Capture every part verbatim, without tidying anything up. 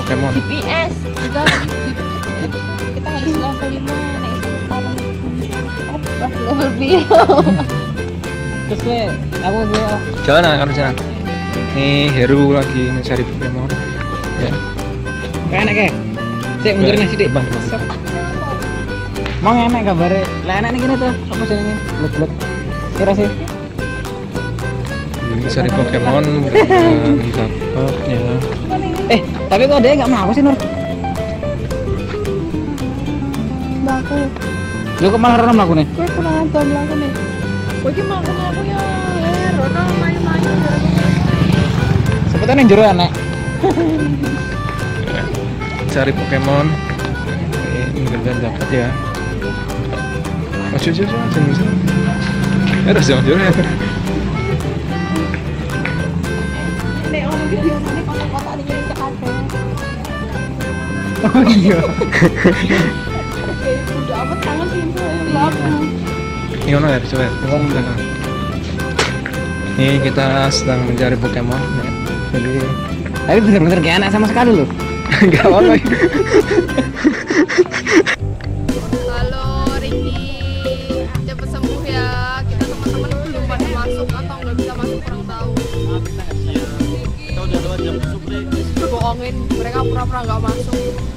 Pokemon. G P S juga kita harus level lima naik level biru. Terus gue, aku gue Jalan anak jalan. Nih Heru lagi mencari Pokemon. Ya. kayak enak kayak. Sik mundur nasi dik. Bang, bang. Mau enak gambare. Lah enak nih gini tuh. Apa jenenge? Blek-blek. Kira sih. Mencari Pokemon belum dapat ya. Eh, tapi kok dia nggak mau sih Nur? Baku Lu kok malah rono mlaku nih? gue kurang ajar lagu nih gue ki mau aku ya eh Rono main-main Sebutan yang jero enak. Cari Pokemon. Eh, mudah-mudahan dapat ya. Masuk aja, jangan jangan. Eh, harus jangan jangan. nek ono video ini kotak-kotak ini cek ada Oh iya. udah amat sangat sih lagu Ini ono ya, coba. ya. Ini kita sedang mencari Pokemon. Ya. Jadi Tapi bener-bener kayak enak sama sekali loh. nggak apa-apa. halo Ricky cepet sembuh ya kita teman-teman belum pada masuk atau nggak bisa masuk kurang tahu Kita udah lewat jam besok deh. bohongin mereka pura-pura nggak masuk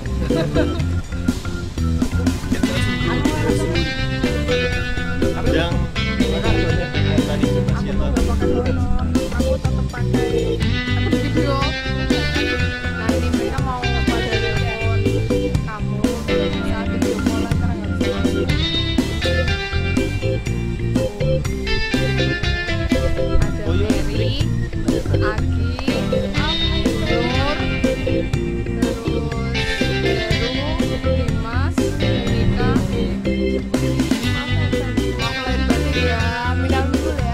Yang tadi masih apa? aku tetap pakai aku video nanti mereka mau pada telepon kamu bisa video call karena nggak bisa masuk ada Mary, Agi, Nur, terus Heru, Dimas, Nika, mau lahir batin ya, minal dulu ya.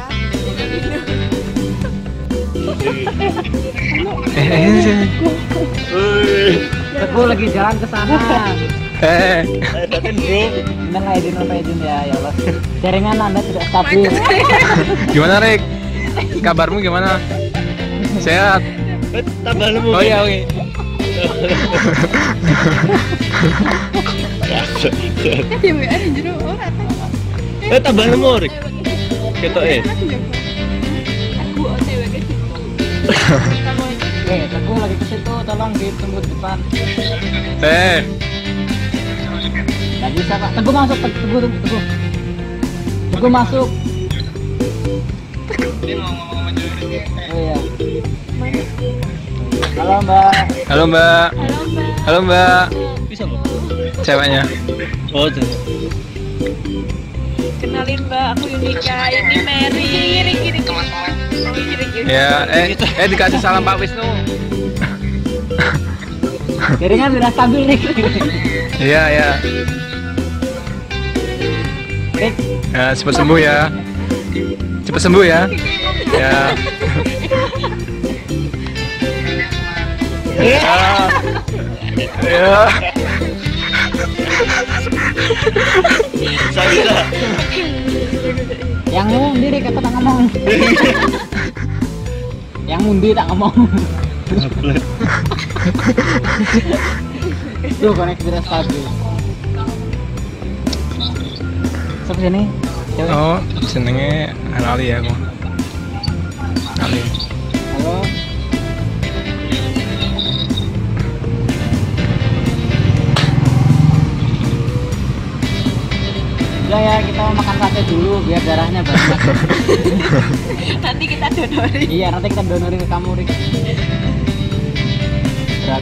Eh, eh, sini. Woi, Aku lagi jalan ke sana. Eh, ayo datin bro. Nang izin apa izin ya, ya Allah. Jaringan Anda tidak stabil. gimana Rick? Kabarmu gimana? Sehat? Eh, tambah lemu. Oh iya, oke. Di W A di jero ora teh. Eh, tambah lemu Rik. Ketok eh. Aku O T W ke situ. Kamu Eh, aku lagi ke situ, tolong ditunggu di depan. Eh, Nggak bisa Pak. Teguh masuk, Teguh, Teguh, Teguh. Teguh masuk. Oh iya. Halo Mbak. halo Mbak. halo Mbak. Halo Mbak. Bisa bro. Ceweknya. Oh, tuh. Kenalin Mbak, aku Yunika. Ini Mary. Gini gini teman-teman. Oh, gini gini. Ya, eh, eh dikasih salam Pak Wisnu. Jaringan sudah stabil nih. Iya, ya. Rik, Ya, cepat sembuh ya. Cepat sembuh ya. Ya. Ya. Ya. Bisa bisa. yang mundi Rik, aku tak ngomong. Yang mundi tak ngomong. Tuh koneksi sudah stabil. Siapa sini? Cewek? Oh, senengnya Ali ya, aku. Ali. Halo. Udah ya, kita mau makan sate dulu biar darahnya banyak. Nanti kita donori. Iya, nanti kita donorin ke kamu, Rik. Berat.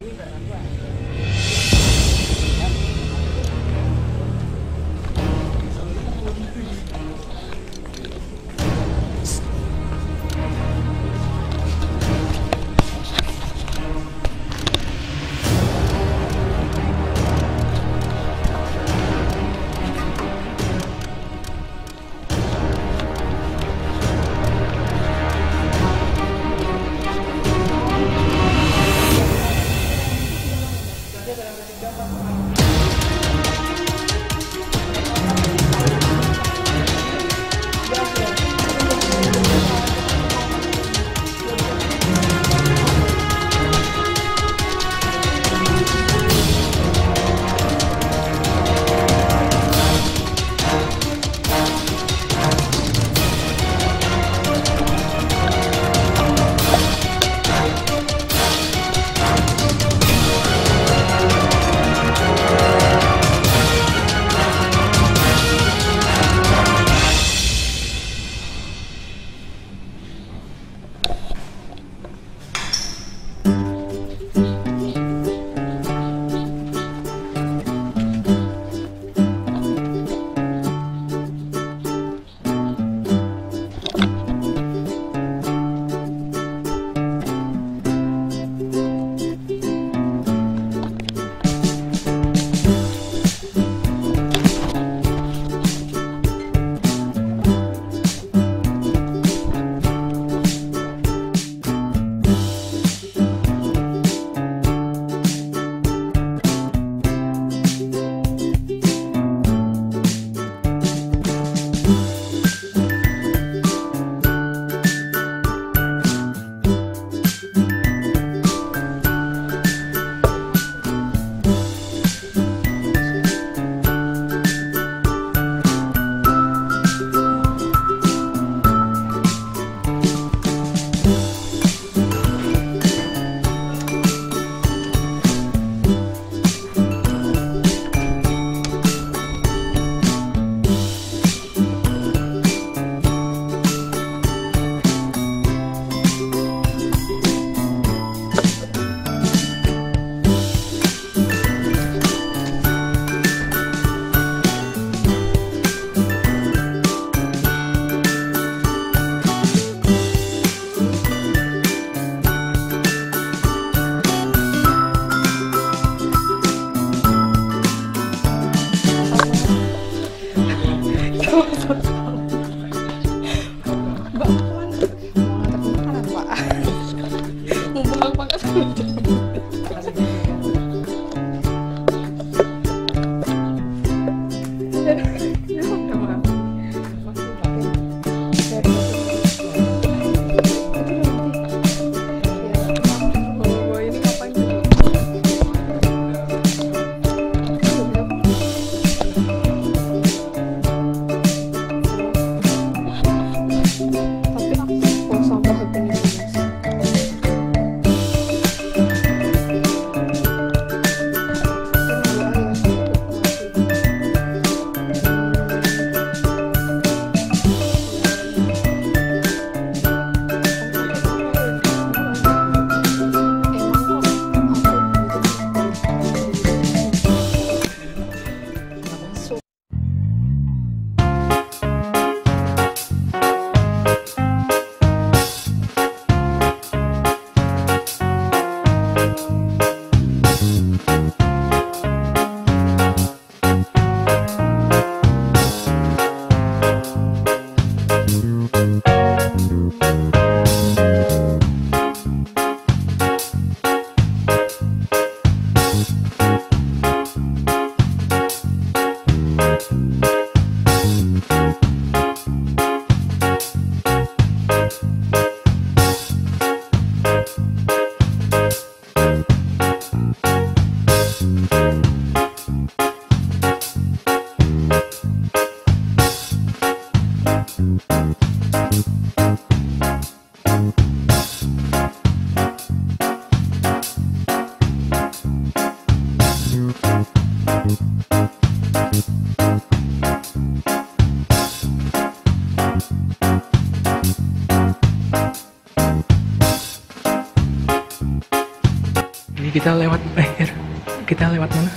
kita lewat eh kita lewat mana?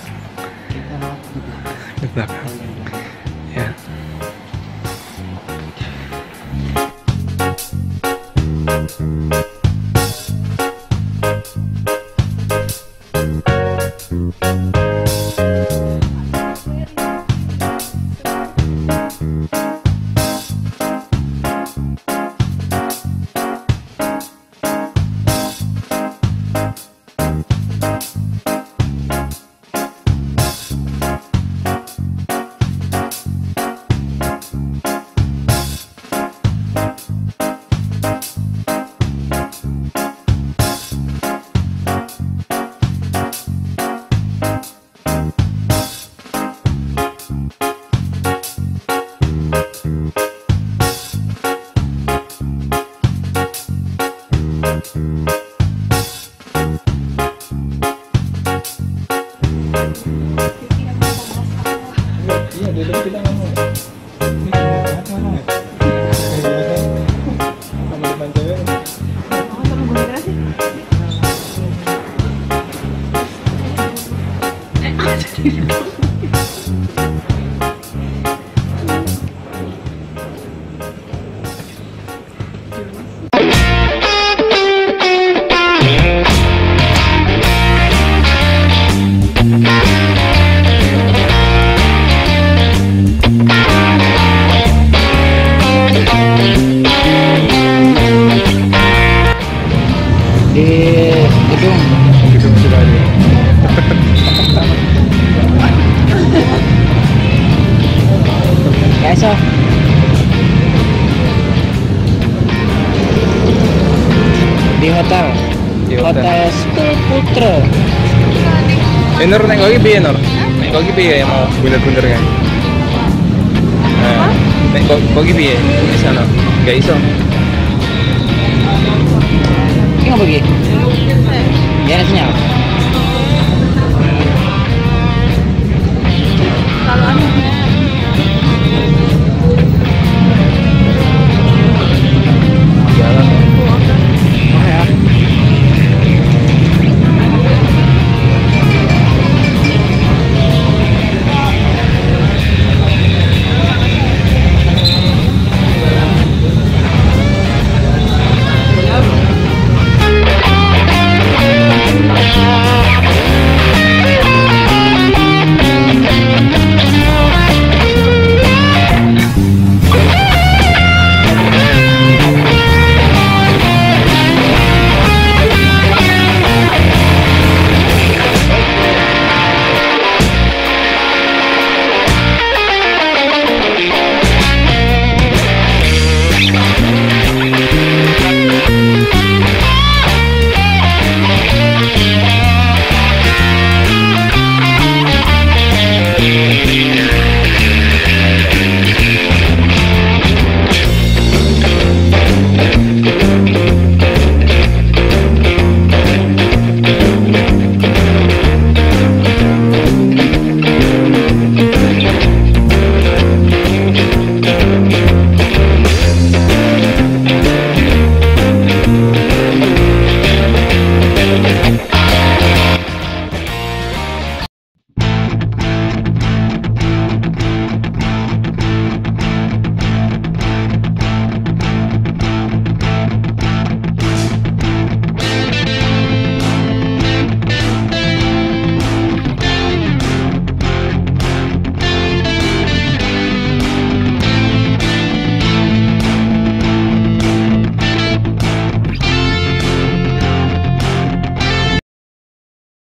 Di belakang. Ya. Iya, dulu kita ngomong. Ini mana ya? Sama depan cewek. Oh, sama gue sih. Di gedung Gedung sudah ada. Kaisa. Di hotel. Di hotel. Hotel School Putra. Eh Nur, neng lagi piye Nur? Neng lagi piye mau bener-bener kan? Nah, neng lagi piye? Di sana. Gak iso. Ini nggak pergi? Ya, sinyal.